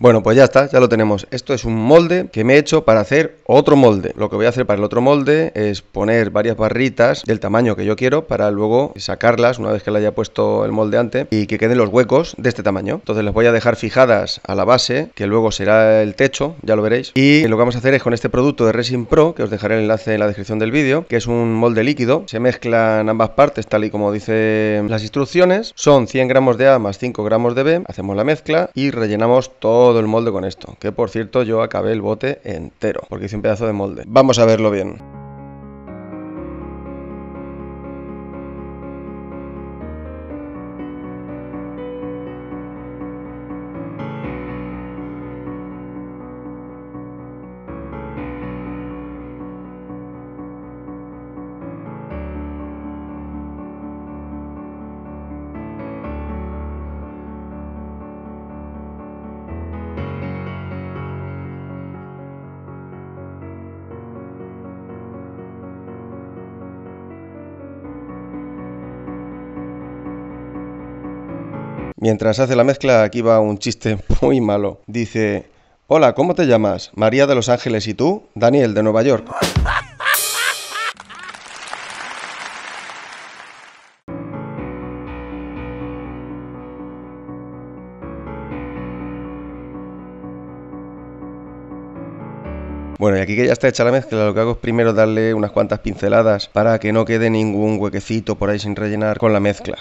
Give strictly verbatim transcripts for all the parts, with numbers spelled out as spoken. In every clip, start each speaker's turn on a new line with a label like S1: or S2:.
S1: Bueno, pues ya está, ya lo tenemos. Esto es un molde que me he hecho para hacer otro molde. Lo que voy a hacer para el otro molde es poner varias barritas del tamaño que yo quiero para luego sacarlas una vez que le haya puesto el molde antes y que queden los huecos de este tamaño. Entonces las voy a dejar fijadas a la base, que luego será el techo, ya lo veréis. Y lo que vamos a hacer es con este producto de Resin Pro, que os dejaré el enlace en la descripción del vídeo, que es un molde líquido. Se mezclan ambas partes tal y como dicen las instrucciones. Son cien gramos de A más cinco gramos de B. Hacemos la mezcla y rellenamos todo el molde con esto, que por cierto yo acabé el bote entero porque hice un pedazo de molde. Vamos a verlo bien. Mientras hace la mezcla, aquí va un chiste muy malo. Dice: hola, ¿cómo te llamas? María de Los Ángeles. ¿Y tú? Daniel de Nueva York. Bueno, y aquí que ya está hecha la mezcla, lo que hago es primero darle unas cuantas pinceladas para que no quede ningún huequecito por ahí sin rellenar con la mezcla.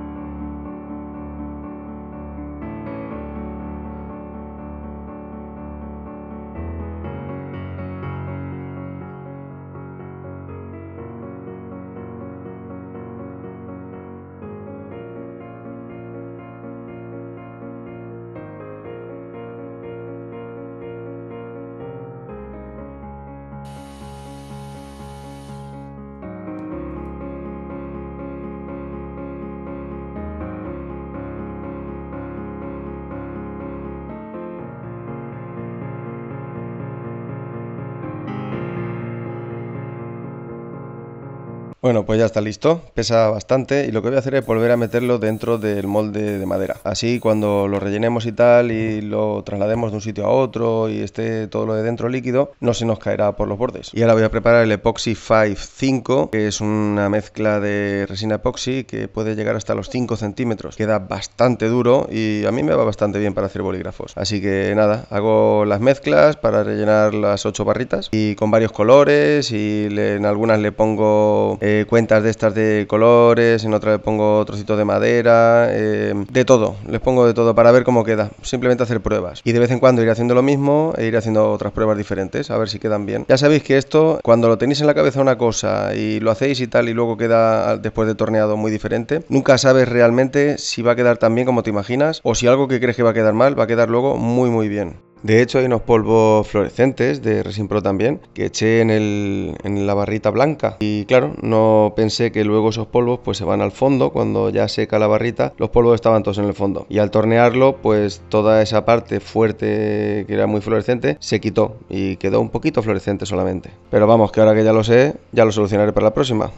S1: Bueno, pues ya está listo, pesa bastante y lo que voy a hacer es volver a meterlo dentro del molde de madera. Así cuando lo rellenemos y tal y lo traslademos de un sitio a otro y esté todo lo de dentro líquido, no se nos caerá por los bordes. Y ahora voy a preparar el Epoxy cinco cinco, que es una mezcla de resina epoxi que puede llegar hasta los cinco centímetros. Queda bastante duro y a mí me va bastante bien para hacer bolígrafos. Así que nada, hago las mezclas para rellenar las ocho barritas y con varios colores y le, en algunas le pongo... Eh, Eh, cuentas de estas de colores, en otra le pongo trocitos de madera, eh, de todo, les pongo de todo para ver cómo queda, simplemente hacer pruebas y de vez en cuando iré haciendo lo mismo e iré haciendo otras pruebas diferentes a ver si quedan bien. Ya sabéis que esto, cuando lo tenéis en la cabeza una cosa y lo hacéis y tal y luego queda después de torneado muy diferente, nunca sabes realmente si va a quedar tan bien como te imaginas o si algo que crees que va a quedar mal va a quedar luego muy muy bien. De hecho hay unos polvos fluorescentes de Resin Pro también que eché en, el, en la barrita blanca y claro, no pensé que luego esos polvos pues se van al fondo. Cuando ya seca la barrita los polvos estaban todos en el fondo y al tornearlo pues toda esa parte fuerte que era muy fluorescente se quitó y quedó un poquito fluorescente solamente. Pero vamos, que ahora que ya lo sé, ya lo solucionaré para la próxima.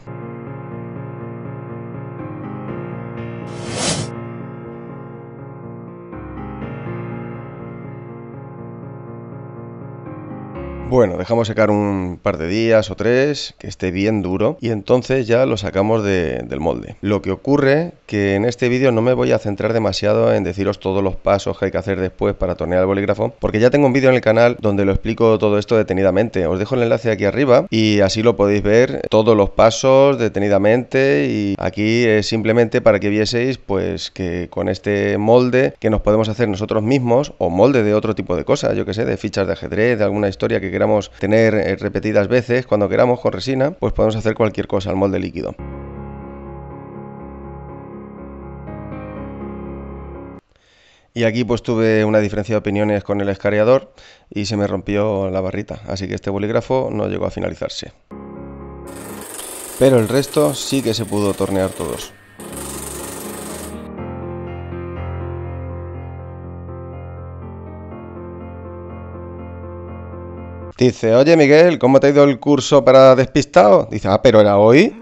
S1: Bueno, dejamos secar un par de días o tres, que esté bien duro, y entonces ya lo sacamos de, del molde. Lo que ocurre que en este vídeo no me voy a centrar demasiado en deciros todos los pasos que hay que hacer después para tornear el bolígrafo, porque ya tengo un vídeo en el canal donde lo explico todo esto detenidamente. Os dejo el enlace aquí arriba y así lo podéis ver todos los pasos detenidamente, y aquí es simplemente para que vieseis pues que con este molde que nos podemos hacer nosotros mismos, o molde de otro tipo de cosas, yo que sé, de fichas de ajedrez, de alguna historia que queramos tener eh, repetidas veces cuando queramos con resina, pues podemos hacer cualquier cosa al molde líquido. Y aquí pues tuve una diferencia de opiniones con el escariador y se me rompió la barrita, así que este bolígrafo no llegó a finalizarse. Pero el resto sí que se pudo tornear todos. Dice: oye Miguel, ¿cómo te ha ido el curso para despistado? Dice: ah, pero era hoy.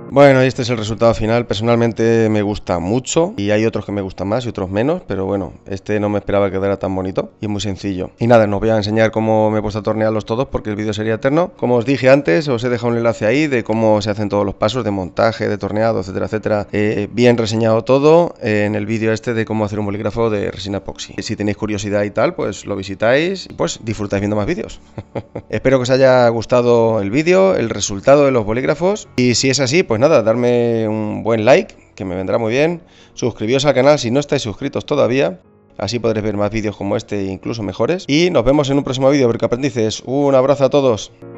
S1: Bueno, y este es el resultado final. Personalmente me gusta mucho y hay otros que me gustan más y otros menos, pero bueno, este no me esperaba que quedara tan bonito y es muy sencillo. Y nada, os voy a enseñar cómo me he puesto a tornearlos todos porque el vídeo sería eterno. Como os dije antes, os he dejado un enlace ahí de cómo se hacen todos los pasos de montaje, de torneado, etcétera, etcétera. Eh, bien reseñado todo eh, en el vídeo este de cómo hacer un bolígrafo de resina epoxi. Si tenéis curiosidad y tal, pues lo visitáis y pues disfrutáis viendo más vídeos. Espero que os haya gustado el vídeo, el resultado de los bolígrafos, y si es así, pues nada, darme un buen like, que me vendrá muy bien. Suscribíos al canal si no estáis suscritos todavía, así podréis ver más vídeos como este e incluso mejores. Y nos vemos en un próximo vídeo, Bricoaprendices. Un abrazo a todos.